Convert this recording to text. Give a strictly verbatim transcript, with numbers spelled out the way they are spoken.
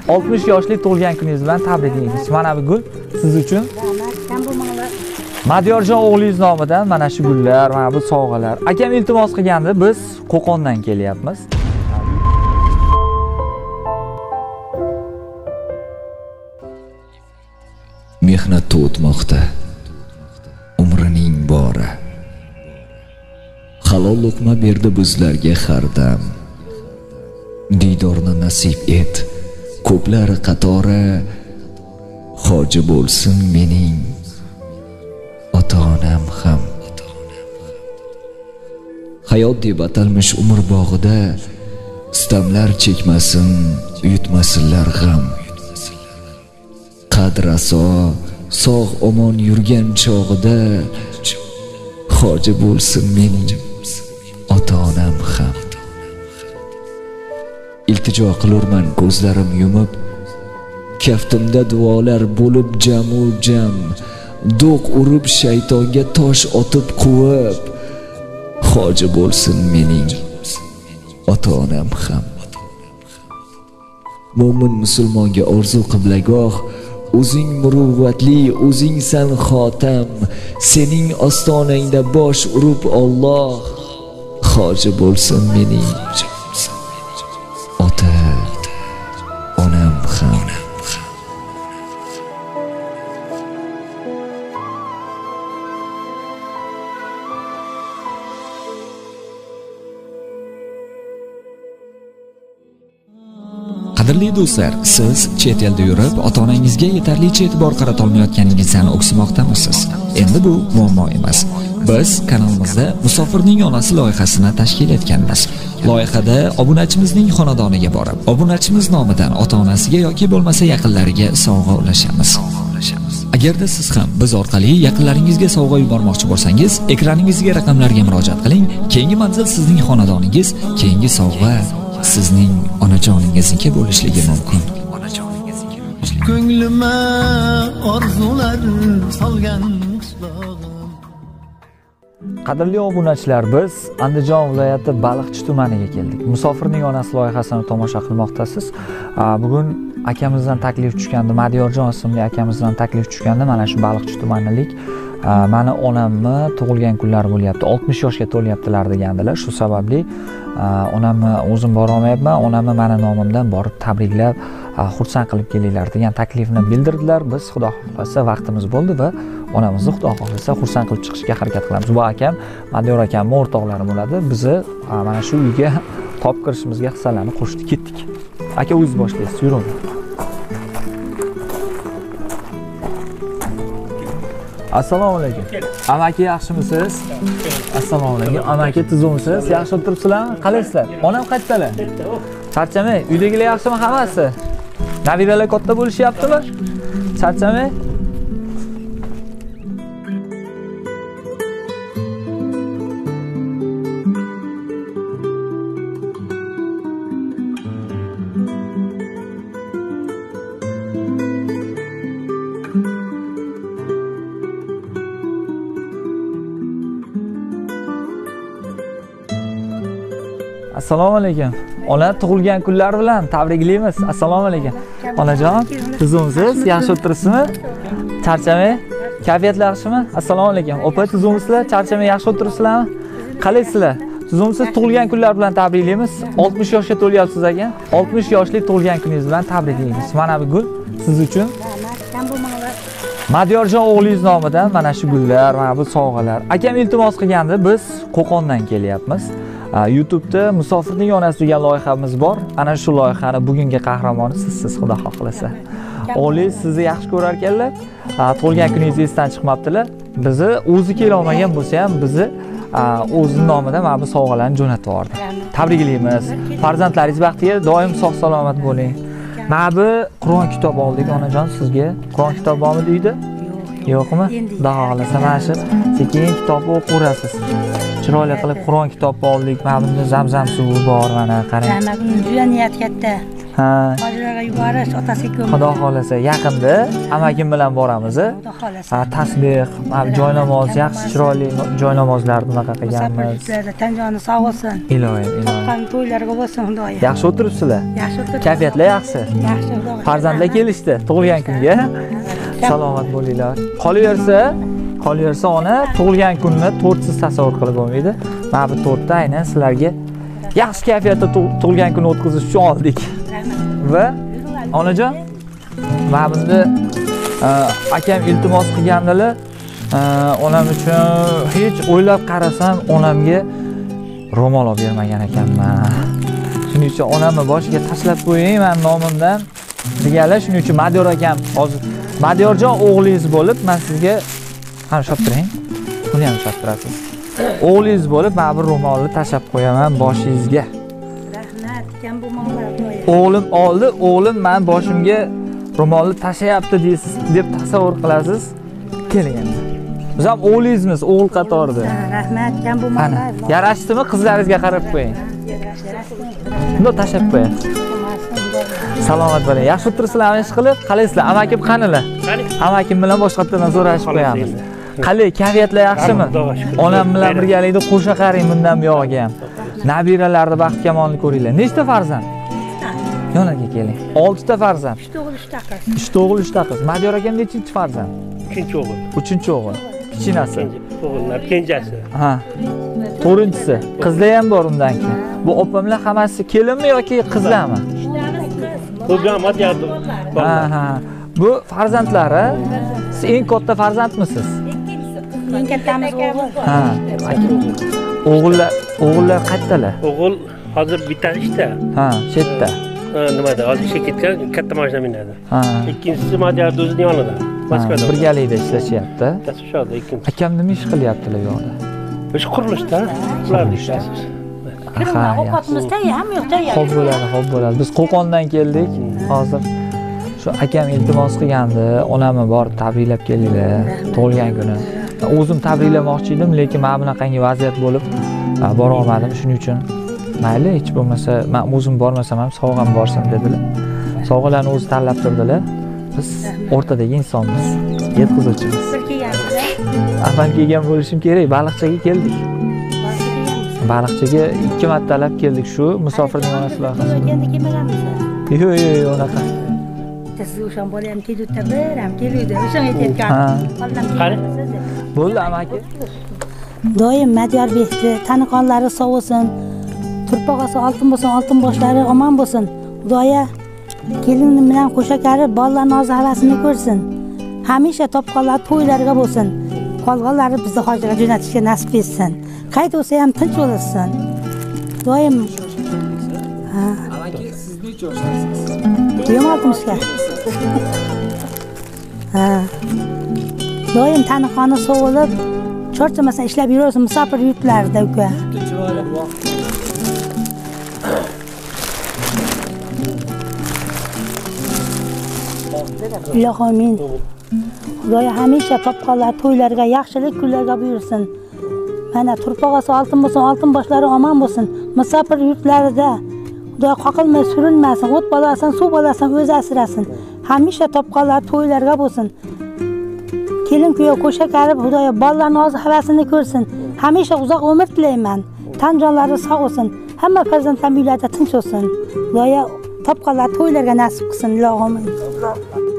oltmish yoshlik tug'ilgan kuningiz bilan tabriklaymiz. Mana bu gul siz uchun. Madiyorjon o'g'lingiz nomidan mana shu gullar, mana bu sovg'alar. Akam iltimos qilgandi, biz Qo'qondan kelyapmiz. Mehnatda o'tmoqda umrining bori. Halol luqma berdi bizlarga har dam. Diydorni nasib et, ko'plar qatori hoji bo'lsin mening ota-onam ham. Hayot deb atalmish umr bog'ida istamlar chekmasin, yutmasinlar g'am. Qadraso sog' omon yurgan chog'ida hoji bo'lsin mening ota-onam ham. İltijo qilurman ko'zlarim yumib, kaftimda duolar bo'lib jamu jam, do'q urib shaytonga tosh otib quvib, hoji bo'lsin mening ota-onam ham. Mo'min musulmonga orzu qiblagoh, o'zing muruvvatli, o'zingsan xotam, sening ostonangda bosh urib Alloh, hoji bo'lsin mening ota onam ham. Qadrli do'stlar, siz chet elda yurib, ota-onangizga yetarlicha e'tibor qarata olmayotganingizdan o'ksimoqdamisiz? Endi bu muammo emas. Biz kanalimizda Musofirning onasi loyihasini tashkil etganmiz. Loyihada obunachimizning xonadoniga borib, obunachimiz nomidan ota-onasiga yoki bo'lmasa yaqinlariga sovg'a ulashamiz. Agarda siz ham biz orqali yaqinlaringizga sovg'a yubormoqchi bo'lsangiz, ekraningizga raqamlarga murojaat qiling. Keyingi manzil sizning xonadoningiz, keyingi sovg'a sizning onajoningizniki bo'lishligi mumkin. Ko'nglima orzular solgan qishlog'im. Qadrli obunachilar, biz Andijon viloyati Baliqchi tumaniga keldik. Musofirning onasi loyihasini tomosha qilmoqdasiz. Bugun akamizdan taklif tushgandi, Madiyorjon ismli akamizdan taklif tushgandi. Mana shu Baliqchi tumanilik mani onamni tug'ilgan kunlari bo'lyapti, oltmish yoshga to'lyaptilar degandilar. Shu sababli onamni o'zim bora olmayapman, onamni mani nomimdan borib tabriklab, xursand qilib kelinglar degan taklifni bildirdilar. Biz xudo xohlasa vaqtimiz bo'ldi va onamizni xudo xohlasa xursand qilib chiqishga harakat qilamiz. Bu akam, Madiyor akamning o'rtoqlari bo'ladi. Bizni mana shu uyga top kirishimizga hissalarni qo'shdi, ketdik. Aka, o'zingiz boshlaysiz, yuring. Assalomu alaykum. Amaki, yaxshimisiz? Assalomu alaykum. Amaki, tuzumisiz? Yaxshi o'tiribsizlarmi? Qalaysizlar? Onam qayerdalar? Charchamay, uydagilar yaxshimi hammasi? Nabiralar katta bo'lishyaptimi? Charchamay? Assalomu alaykum. Ona tug'ilgan kunlar bilan tabriklaymiz. Assalomu alaykum. Onajon, tuzumsiz? Yaxshi o'tiribsizmi? Charchamay? Kayfiyatlar yaxshimi? Assalomu alaykum. Opa, tuzumsizlar? Charchamay, yaxshi o'tiribsizlarmi? Qalaysizlar? Tuzumsiz? Tug'ilgan kunlar bilan tabriklaymiz. oltmish yoshga to'lyapsiz aka. oltmish yoshlik tug'ilgan kuningiz bilan tabriklaymiz. Mana bu gul siz uchun. Madiyorjon o'g'lingiz nomidan mana shu gullar, mana bu sovg'alar. Akam iltimos qilgandi, biz Qo'qondan kelyapmiz. YouTube'da Musofirning onasi degan loyihamiz bor. Ana shu loyihani bugungi qahramoni sizsiz, xudo xohlasa. O'g'lingiz sizni yaxshi ko'rar ekanlar. Tug'ilgan kuningiz esdan chiqmabdilar. Bizni o'zi kela olmagan bo'lsa ham bizni o'zining nomidan mana bu sovg'alarni jo'natib yubordi. Tabriklaymiz. Farzandlaringiz baxtiga doim sog' salomat bo'ling. Mana bu Qur'on kitob oldik onajon sizga. Qur'on kitob bormi uyda? Yo'qmi? Xudo xohlasa mana shu sekin kitobni o'qirasiz. Chiroyli qilib Qur'on kitob oldik. Mana bunda zamzam suvi bor, mana qarang. Juda niyat katta. Ha. Hojilarga yuborish, otasiga ko'mir. Xudo xolasa yaqinda amakim bilan boramiz. Xudo xolasa. Ha, tasbih, joynamoz, yaxshi chiroyli joynamozlar bunaqa qilganmiz. Musofirlarda tanjoni sog' bo'lsin. Iloyim, iloyim. Topgan to'ylarga bo'lsin xudoyim. Yaxshi o'tiribsizlar. Yaxshi o'tiribsiz. Kayfiyatlar yaxshi. Yaxshi xudo. Farzandlar kelishdi tug'ilgan kunga. Salomat bo'linglar. Qolaversa, qolaversa ona tug'ilgan kunni tortsiz tasavvur qilib bo'lmaydi. Mana bu tortni aynan sizlarga yaxshi kayfiyatda tug'ilgan kun o'tkazish uchun oldik. Va onajon, mana bunda akam iltimos qilgandilar. Onam uchun hech o'ylab qarasam onamga ro'mol olib bermagan ekanman. Shuning uchun onamni boshiga tashlab qo'ying men nomimdan deganlar. Shuning uchun Madiyor akam hozir Madiyorjon o'g'lingiz bo'lib, men sizga ham shoptiring. Buni ham shoptirasiz. O'g'lingiz bo'lib, men bir ro'molni tashlab qo'yaman boshingizga. Rahmat, kam bo'lmanglar. O'g'lim oldi, o'g'lim men boshimga ro'molni tashlayapti deysiz deb tasavvur qilasiz. Keling endi. Biz ham o'g'lingizmiz, o'g'il qatorida. Rahmat, kam bo'lmanglar. Yarashdimi? Qizlaringizga qarab qo'ying. Buni tashlab qo'ying. Salomat bo'ling. Yaxshi o'tirsizlarmi ish qilib? Qalaysizlar? Amakim qanilar? Amakim bilan boshqatdan so'rashib qo'yamiz. Qalay, kayfiyatlar yaxshimi? Onam bilan birgalikda qo'sha qaring bundan buyog'iga ham. Nabiralarni baxt kamolini ko'ringlar. Nechta farzand? Yoniga keling. olti ta farzand. uch o'g'il, uch ta qiz. uch ta o'g'il, uch ta qiz. Madiyor akam nechinchi farzand? uchinchi o'g'il. uchinchi o'g'il. Kichinasi. O'g'illar kenjasi. Ha. to'rtinchisi. Qizlar ham bor undan keyin. Bu opamlar hammasi kelinmi yoki qizlarmi? Ko'pam Madiyorda. Ha, ha. Bu farzandlari. Siz eng katta farzandmisiz? Eng kattamiz o'g'il. Ha. O'g'illar, o'g'illar qayerdalar? O'g'il hozir bitta ishda. Ha, chetda. Nimada? Hozir ishga ketgan, katta mashina minadi. Ha. Ikkinchisi Madiyorda o'zining yonida. Moskvada. Birgalikda ishlashyapti. Tashlashadi ikkinchisi. Akam nima ish qilyaptilar bu yoqda? O'sha qurilishda, ularning ishlasi. Aha, Ovqatimiz tayyor, yo'q tayyor. Xo'p bo'ladi, xo'p bo'ladi. Biz Qo'qondan keldik. Hozir shu akam iltimos qilgandi, onamni borib tabriklab kelinglar tug'ilgan kuni. O'zim tabriklamoqchi edim, lekin mana bunaqangi vaziyat bo'lib bora olmadim. Shuning uchun mayli, hech bo'lmasa men o'zim bormasam ham sovg'am borsin dedilar. Sovg'alarni o'zi tanlab turdilar. Biz o'rtadagi insonmiz, yetkazuvchimiz. Bir kelganmiz. Avval kelgan bo'lishim kerak, baliqchaga keldik. Baliqchaga ikki martalab keldik shu musofirning onasi loyihasi. Endi kelmaganmiz. Yo'q, yo'q, yo'q, unaqa. Siz o'shan bola ham keldi-da, bir ham keldi. O'shan aytayotgan. Qani? Bo'ldi amaki. Doim Madiyorbekni taniqonlari sog' bo'lsin. Turpog'asi oltin bo'lsin, oltin boshlari omon bo'lsin. Xudoya kelini bilan qo'sha qarib bolalar nozi havasini ko'rsin. Hamisha topqonlar to'ylarga bo'lsin. Qolganlari bizni hojiga jo'natishga nasib etsin. Qayt bo'lsa ham tinch bo'lsin. Doim ha. Amaki, siz necha yoshlarsiz? Yigirma oltmishga. Ha. Doim taniqoni so'g'ilib, cho'rchimasan ishlab yuraversin musofir yurtlarida uka. Chiroyli vaqt. Ilohim. Xudoya hamisha topqonlar to'ylarga, yaxshilik kunlarga buyursin. Mana turpog'asi oltin bo'lsin, oltin boshlari omon bo'lsin. Musofir yurtlarida Xudo qoqilmay surilmasin, o't bolasin, suv bolasin o'zi asrasin. Hamisha topqonlar to'ylarga bo'lsin. Kelin kuyov qo'sha qarib Xudoya bolalar nozi havasini ko'rsin. Hamisha uzoq umr tilayman. Tan jonlari sog' bo'lsin. Hamma farzandlar uylarda tinch bo'lsin. Xudoya topqonlar to'ylarga nasib qilsin, ilohim.